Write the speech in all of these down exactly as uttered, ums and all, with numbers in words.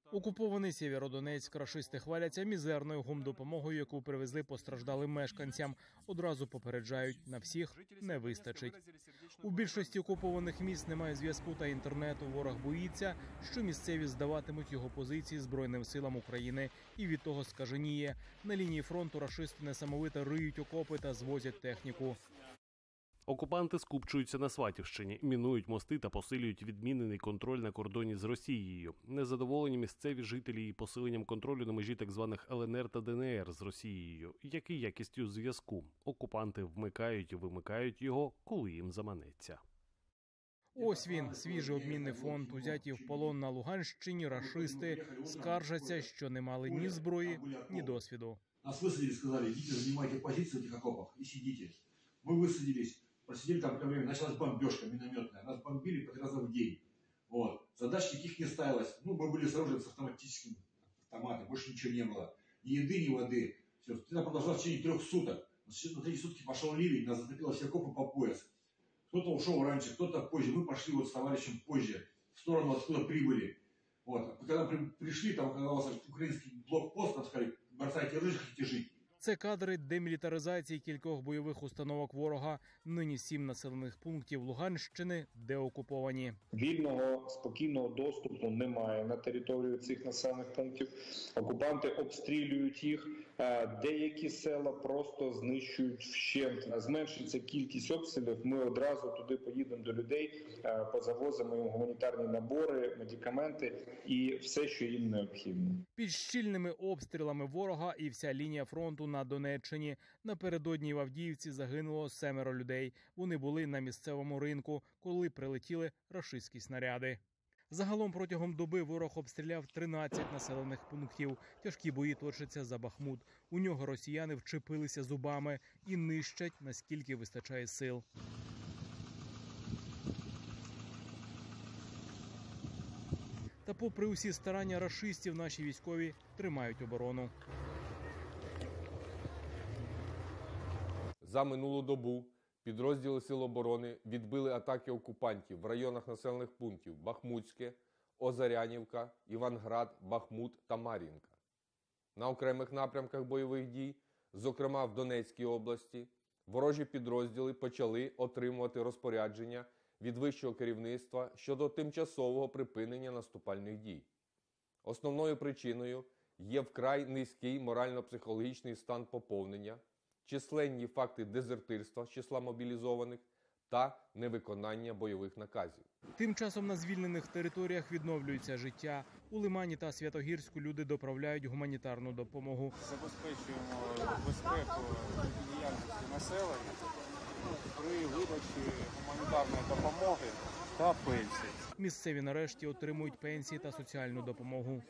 Окупований Сєвєродонецьк. Рашисти хваляться мізерною гумдопомогою, яку привезли постраждалим мешканцям. Одразу попереджають, на всіх не вистачить. У більшості окупованих міст немає зв'язку та інтернету. Ворог боїться, що місцеві здаватимуть його позиції Збройним силам України. І від того скаженіє. На лінії фронту рашисти несамовито риють окопи та звозять техніку. Окупанти скупчуються на Сватівщині, мінують мости та посилюють відмінений контроль на кордоні з Росією. Незадоволені місцеві жителі і посиленням контролю на межі так званих Л Н Р та Д Н Р з Росією, як і якістю зв'язку. Окупанти вмикають і вимикають його, коли їм заманеться. Ось він, свіжий обмінний фонд. Узяті в полон на Луганщині рашисти скаржаться, що не мали ні зброї, ні досвіду. Нас висадили, сказали, йдіть, займайте позиції в цих окопах і сидіть. Ми висадились. Просидели там какое-то время, началась бомбежка минометная. Нас бомбили по три раза в день. Вот. Задач никаких не ставилось. Ну, мы были с оружием, с автоматическим автоматом. Больше ничего не было. Ни еды, ни воды. Все. Это продолжалось в течение трех суток. На третьи сутки пошел ливень, нас затопило все окопы по пояс. Кто-то ушел раньше, кто-то позже. Мы пошли вот с товарищем позже, в сторону, откуда прибыли. Вот. Когда при, пришли, там оказался украинский блокпост, там сказали, бросайте рыжих, хотите жить. Це кадри демілітаризації кількох бойових установок ворога. Нині сім населених пунктів Луганщини деокуповані. Вільного, спокійного доступу немає на територію цих населених пунктів. Окупанти обстрілюють їх. Деякі села просто знищують вщент. Зменшиться кількість обстрілів. Ми одразу туди поїдемо до людей, позавозимо їм гуманітарні набори, медикаменти і все, що їм необхідно. Під щільними обстрілами ворога і вся лінія фронту на Донеччині. Напередодні в Авдіївці загинуло семеро людей. Вони були на місцевому ринку, коли прилетіли рашистські снаряди. Загалом протягом доби ворог обстріляв тринадцять населених пунктів. Тяжкі бої точаться за Бахмут. У нього росіяни вчепилися зубами і нищать, наскільки вистачає сил. Та попри усі старання рашистів, наші військові тримають оборону. За минулу добу підрозділи Сил оборони відбили атаки окупантів в районах населених пунктів Бахмутське, Озарянівка, Іванград, Бахмут та Мар'їнка. На окремих напрямках бойових дій, зокрема в Донецькій області, ворожі підрозділи почали отримувати розпорядження від вищого керівництва щодо тимчасового припинення наступальних дій. Основною причиною є вкрай низький морально-психологічний стан поповнення, численні факти дезертирства з числа мобілізованих та невиконання бойових наказів. Тим часом на звільнених територіях відновлюється життя. У Лимані та Святогірську люди доправляють гуманітарну допомогу. Забезпечуємо безпеку діяльності населення при видачі гуманітарної допомоги та пенсій. Місцеві нарешті отримують пенсії та соціальну допомогу.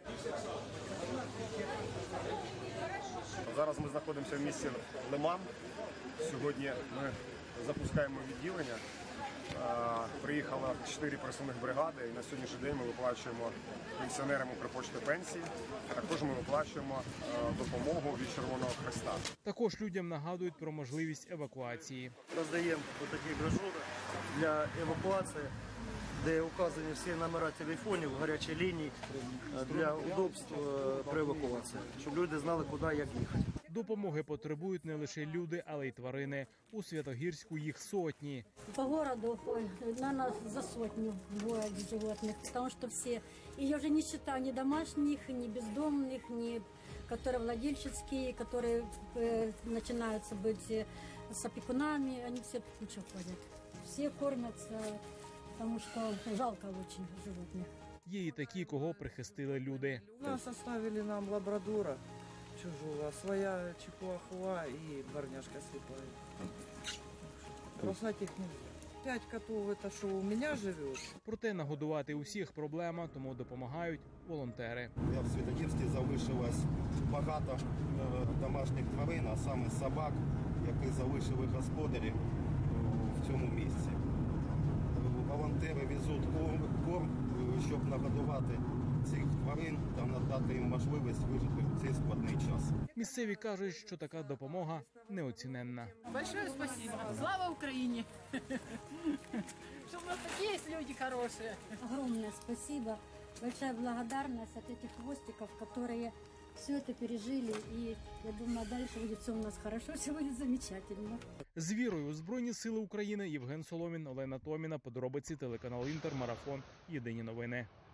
Зараз ми знаходимося в місті Лиман. Сьогодні ми запускаємо відділення. Приїхало чотири пресувних бригади, і на сьогоднішній день ми виплачуємо пенсіонерам Укрпошти пенсії. Також ми виплачуємо допомогу від Червоного Хреста. Також людям нагадують про можливість евакуації. Роздаємо такі брошури для евакуації, де указані всі номера телефонів, гарячі лінії для удобства при евакуації, щоб люди знали, куди і як їхати. Допомоги потребують не лише люди, але й тварини. У Святогірську їх сотні. По городу, наверное, за сотню бывает животных, потому что все, и уже не считаю ни домашних, ни бездомных, ни которые владельческие, которые э, начинаются быть с опекунами, они все в кучу ходят. Все кормятся, потому что жалко очень животных. Є і такі, кого прихистили люди. Нас оставили нам лабрадора чужого, своя чихуахуа и дворняжка слепая. Бросать их нельзя. Пять котов, это что, у меня живет? Проте нагодувати усіх проблема, тому допомагають волонтери. В Святогірській залишилось багато домашніх тварин, а саме собак, які залишили господарі в цьому місці. Волонтери везуть корм, щоб нагодувати цих тварин та надати їм можливість вижити в цей складний час. Місцеві кажуть, що така допомога неоціненна. Большое спасибо. Слава Україні! Що в нас такі є люди хороші. Огромне спасибо. большая благодарность от этих хвостиков, которые все это пережили. И я думаю, дальше будет все у нас хорошо, все будет замечательно. З вірою у Збройні Сили України Євген Соломін, Олена Томіна, подробиці, телеканал Інтер, Марафон, Єдині новини.